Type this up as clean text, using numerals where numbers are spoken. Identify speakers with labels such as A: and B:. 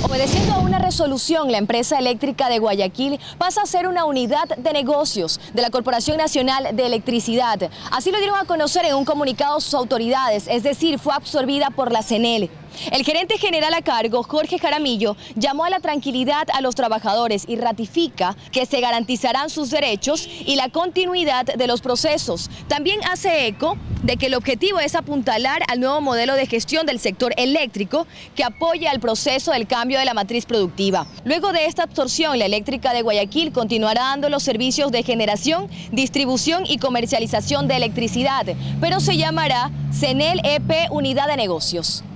A: Obedeciendo a una resolución, la empresa eléctrica de Guayaquil pasa a ser una unidad de negocios de la Corporación Nacional de Electricidad. Así lo dieron a conocer en un comunicado sus autoridades, es decir, fue absorbida por la CNEL. El gerente general a cargo, Jorge Jaramillo, llamó a la tranquilidad a los trabajadores y ratifica que se garantizarán sus derechos y la continuidad de los procesos. También hace eco de que el objetivo es apuntalar al nuevo modelo de gestión del sector eléctrico que apoya el proceso del cambio de la matriz productiva. Luego de esta absorción, la eléctrica de Guayaquil continuará dando los servicios de generación, distribución y comercialización de electricidad, pero se llamará CNEL EP Unidad de Negocios.